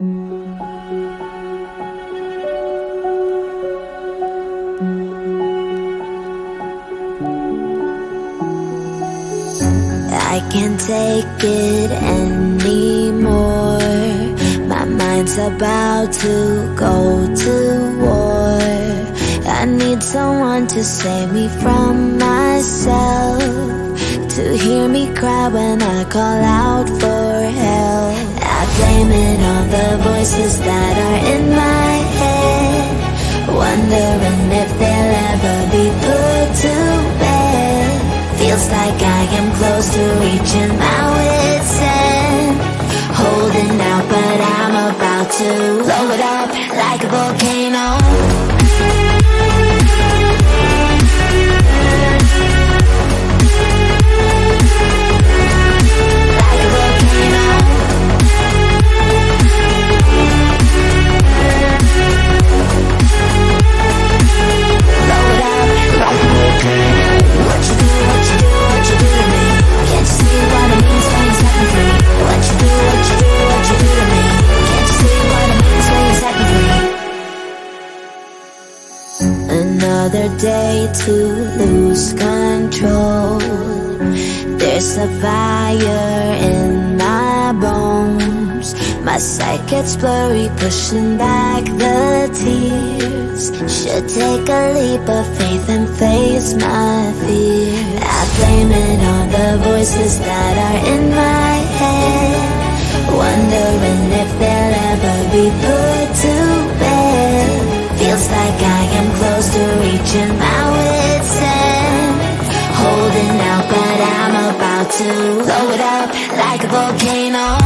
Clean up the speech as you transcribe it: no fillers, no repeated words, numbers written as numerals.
I can't take it anymore. My mind's about to go to war. I need someone to save me from myself, to hear me cry when I call out for help. I blame it on the voices that are in my head, wondering if they'll ever be put to bed. Feels like I am close to reaching my wit's end, holding out but I'm about to blow it up like a volcano. Another day to lose control. There's a fire in my bones. My sight gets blurry, pushing back the tears. Should take a leap of faith and face my fear. I blame it on the voices that are in my head, wondering if they'll ever be put to bed. Feels like I am close to reaching my wit's end, holding out but I'm about to blow it up like a volcano.